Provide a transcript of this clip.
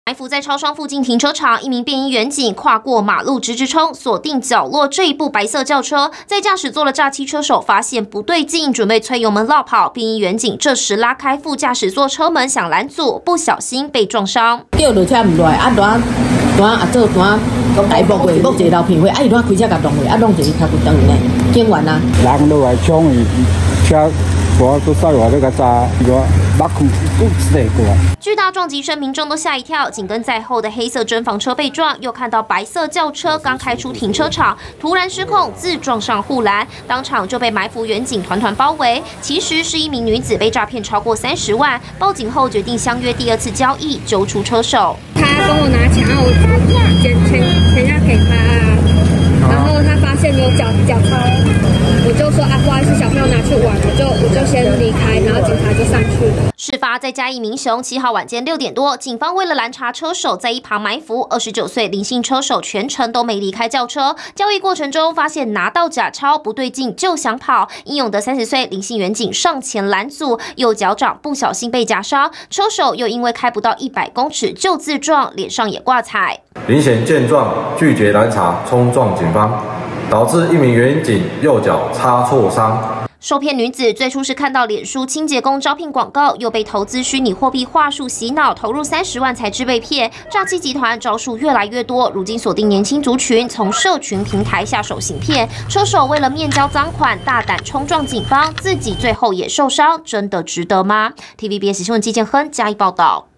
埋伏在超商附近停车场，一名便衣员警跨过马路直冲，锁定角落这一部白色轿车，在驾驶座的诈欺车手发现不对劲，准备催油门落跑。便衣员警这时拉开副驾驶座车门想拦阻，不小心被撞伤。 叫落车唔落来，做大幕位，幕一个楼片位，伊开车甲弄位，弄一个脚骨断呢，警员啊， 人落来抢伊车。 巨大撞击声，民众都吓一跳。紧跟在后的黑色侦防车被撞，又看到白色轿车刚开出停车场，突然失控自撞上护栏，当场就被埋伏员警团团包围。其实是一名女子被诈骗超过30万，报警后决定相约第2次交易，揪出车手。 他跟我拿钱，然后我钱要给他，然后他发现有缴钞。 我就说啊，不好意思，小朋友拿去玩，我就先离开，然后警察就上去了。 事发在嘉义民雄7号晚间6点多，警方为了拦查车手，在一旁埋伏。29岁林姓车手全程都没离开轿车。交易过程中发现拿到假钞不对劲，就想跑。英勇的30岁林姓员警上前拦阻，右脚掌不小心被夹伤。车手又因为开不到100公尺就自撞，脸上也挂彩。 林显见状拒绝拦查，冲撞警方。 导致一名员警右脚擦挫伤。 受骗女子最初是看到脸书清洁工招聘广告，又被投资虚拟货币话术洗脑，投入30万才知被骗。诈欺集团招数越来越多，如今锁定年轻族群，从社群平台下手行骗。车手为了面交赃款，大胆冲撞警方，自己最后也受伤，真的值得吗 ？TVBS 新闻季建亨嘉义报道。